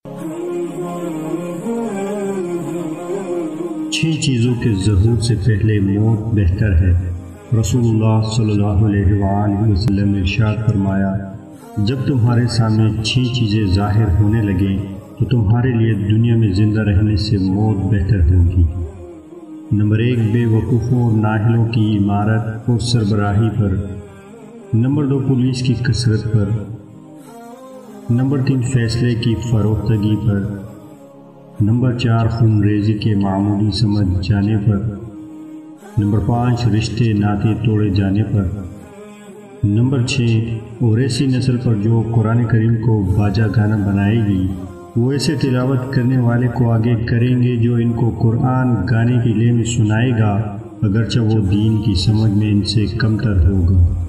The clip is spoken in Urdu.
6 چیزوں کے ظہور سے پہلے موت بہتر ہے۔ رسول اللہ صلی اللہ علیہ وآلہ وسلم نے ارشاد فرمایا، جب تمہارے سامنے 6 چیزیں ظاہر ہونے لگیں تو تمہارے لیے دنیا میں زندہ رہنے سے موت بہتر ہوگی۔ نمبر 1، بے وقوفوں اور نااہلوں کی عمارت اور سربراہی پر۔ نمبر 2، پولیس کی کثرت پر۔ نمبر 3، فیصلے کی فروختگی پر۔ نمبر 4، خون ریزی کے معمولی سمجھ جانے پر۔ نمبر 5، رشتے ناطے توڑے جانے پر۔ نمبر 6، اور ایسی نسل پر جو قرآن کریم کو باجا گانا بنائے گی، وہ ایسے تلاوت کرنے والے کو آگے کریں گے جو ان کو قرآن گانے کی لے میں سنائے گا، اگرچہ وہ دین کی سمجھ میں ان سے کمتر ہوگا۔